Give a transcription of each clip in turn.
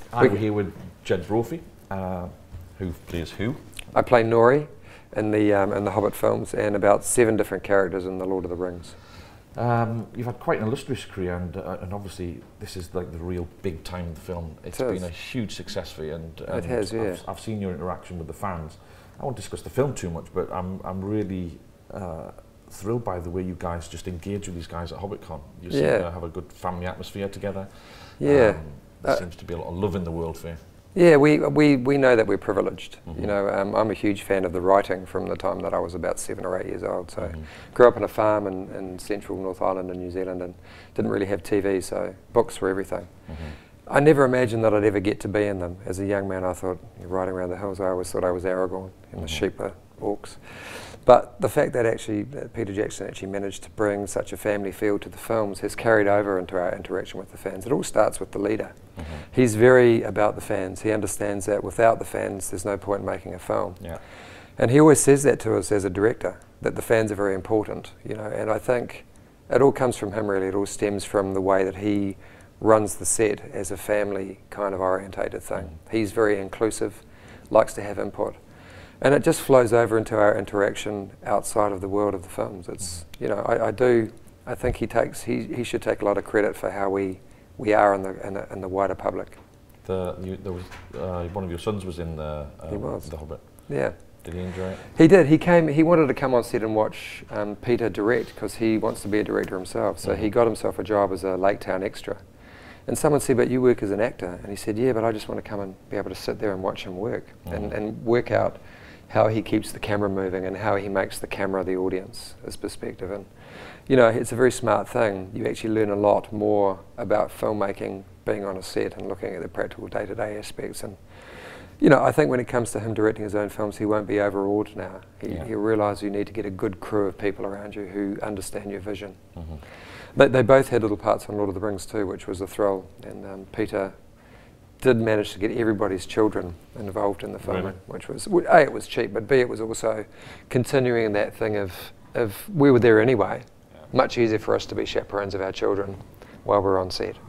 I'm here with Jed Brophy, who plays who? I play Nori in the Hobbit films and about 7 different characters in the Lord of the Rings. You've had quite an illustrious career, and obviously this is like the real big time film. It's been a huge success for you, and it has, yeah. I've seen your interaction with the fans. I won't discuss the film too much, but I'm really thrilled by the way you guys just engage with these guys at HobbitCon. You seem to have a good family atmosphere together. Yeah, there seems to be a lot of love in the world for you. Yeah, we know that we're privileged. You know, I'm a huge fan of the writing from the time that I was about 7 or 8 years old. So, grew up on a farm in central North Island in New Zealand, and didn't really have TV, so books were everything. I never imagined that I'd ever get to be in them. As a young man, I thought, riding around the hills, I always thought I was Aragorn, and the sheep were orcs. But the fact that actually Peter Jackson actually managed to bring such a family feel to the films has carried over into our interaction with the fans. It all starts with the leader. He's very about the fans. He understands that without the fans, there's no point in making a film. And he always says that to us as a director, that the fans are very important. You know, and I think it all comes from him really. It all stems from the way that he runs the set as a family kind of orientated thing. He's very inclusive, likes to have input. And it just flows over into our interaction outside of the world of the films. It's, you know, I think he should take a lot of credit for how we are in the wider public. One of your sons was in the Hobbit. Yeah. Did he enjoy it? He did. He wanted to come on set and watch Peter direct because he wants to be a director himself. So he got himself a job as a Lake Town extra. And someone said, but you work as an actor. And he said, yeah, but I just want to come and be able to sit there and watch him work and work out how he keeps the camera moving and how he makes the camera the audience, his perspective. And, you know, it's a very smart thing. You actually learn a lot more about filmmaking being on a set and looking at the practical day-to-day aspects. And, you know, I think when it comes to him directing his own films, he won't be overawed now. He'll realise you need to get a good crew of people around you who understand your vision. They both had little parts on Lord of the Rings too, which was a thrill. And Peter did manage to get everybody's children involved in the filming, which was, A, it was cheap, but B, it was also continuing that thing of we were there anyway. Much easier for us to be chaperones of our children while we're on set.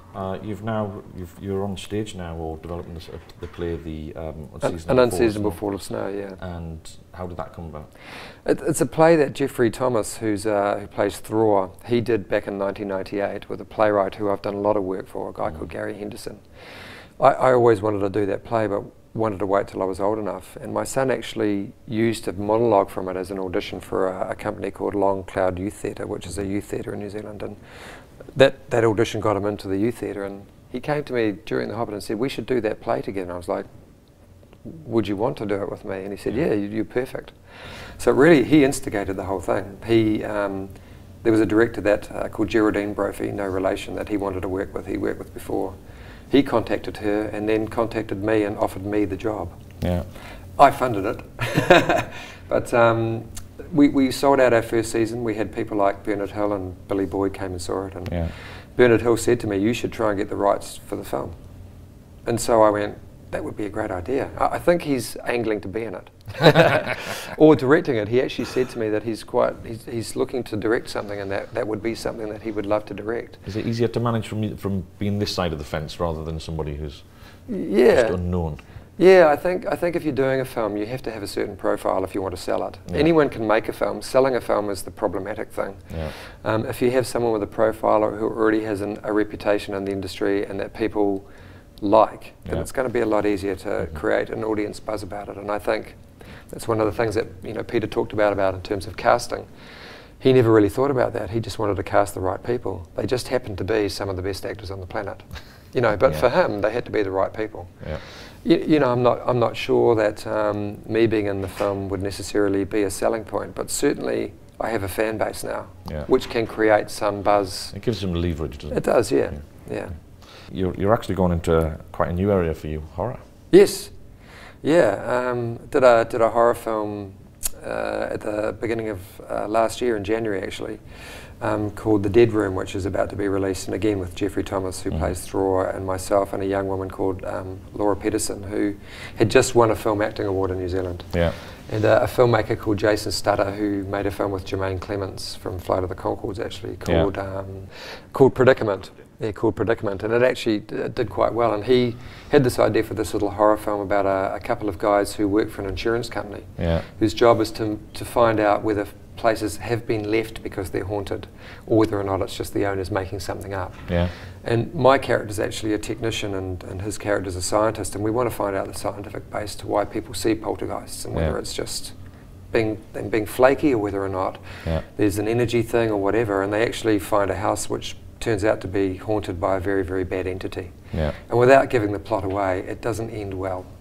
You're on stage now, or developing the play, An Unseasonable Fall of Snow, yeah. And how did that come about? It's a play that Geoffrey Thomas, who plays Thror, he did back in 1998 with a playwright who I've done a lot of work for, a guy called Gary Henderson. I always wanted to do that play, but wanted to wait till I was old enough. And my son actually used a monologue from it as an audition for a company called Long Cloud Youth Theatre, which is a youth theatre in New Zealand. And that audition got him into the youth theatre. And he came to me during The Hobbit and said, we should do that play together. And I was like, would you want to do it with me? And he said, yeah, you're perfect. So really, he instigated the whole thing. There was a director called Geraldine Brophy, no relation, that he wanted to work with. He worked with before. He contacted her and then contacted me and offered me the job. Yeah, I funded it, but we sold out our first season. We had people like Bernard Hill and Billy Boyd came and saw it, and Bernard Hill said to me, "You should try and get the rights for the film." And so I went, "That would be a great idea." I think he's angling to be in it, or directing it. He actually said to me that he's looking to direct something, and that would be something that he would love to direct. Is it easier to manage from being this side of the fence rather than somebody who's just unknown? Yeah, I think if you're doing a film, you have to have a certain profile if you want to sell it. Anyone can make a film. Selling a film is the problematic thing. If you have someone with a profile who already has a reputation in the industry and that people like, then it's going to be a lot easier to create an audience buzz about it. And I think that's one of the things that Peter talked about in terms of casting. He never really thought about that. He just wanted to cast the right people. They just happened to be some of the best actors on the planet, But for him, they had to be the right people. I'm not sure that me being in the film would necessarily be a selling point, but certainly I have a fan base now, which can create some buzz. It gives them leverage, doesn't it? It does, yeah. You're actually going into quite a new area for you, horror. Yes, yeah. Did a horror film at the beginning of last year in January actually, called The Dead Room, which is about to be released, and again with Geoffrey Thomas, who plays Thror, and myself, and a young woman called Laura Pedersen, who had just won a film acting award in New Zealand. And a filmmaker called Jason Stutter, who made a film with Jermaine Clements from Flight of the Conchords, actually called Predicament. Yeah, called Predicament, and it actually did quite well. And he had this idea for this little horror film about a couple of guys who work for an insurance company, whose job is to find out whether places have been left because they're haunted, or whether or not it's just the owners making something up. Yeah. And my character's actually a technician, and his character's a scientist, and we want to find out the scientific base to why people see poltergeists, and whether it's just them being flaky, or whether or not there's an energy thing or whatever. And they actually find a house which turns out to be haunted by a very, very bad entity. Yeah. And without giving the plot away, it doesn't end well.